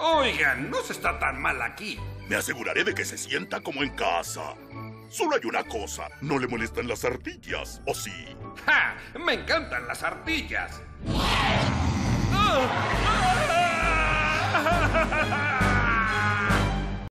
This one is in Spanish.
Oigan, no se está tan mal aquí. Me aseguraré de que se sienta como en casa. Solo hay una cosa. No le molestan las ardillas, ¿o sí? ¡Ja! ¡Me encantan las ardillas!